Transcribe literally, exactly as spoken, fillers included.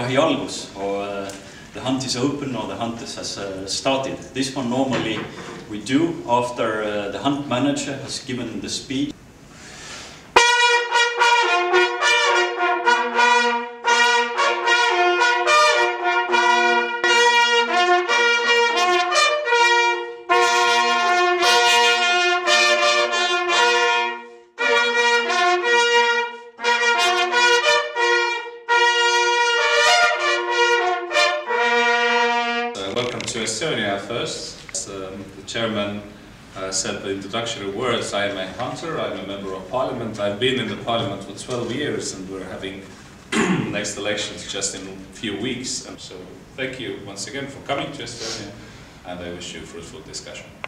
jahi algus, or uh, the hunt is open or the hunt has uh, started. This one normally we do after uh, the hunt manager has given the speech. Welcome to Estonia first. As um, the chairman uh, said the introductory words, I am a hunter, I'm a member of parliament. I've been in the parliament for twelve years and we're having next elections just in a few weeks. And so thank you once again for coming to Estonia and I wish you a fruitful discussion.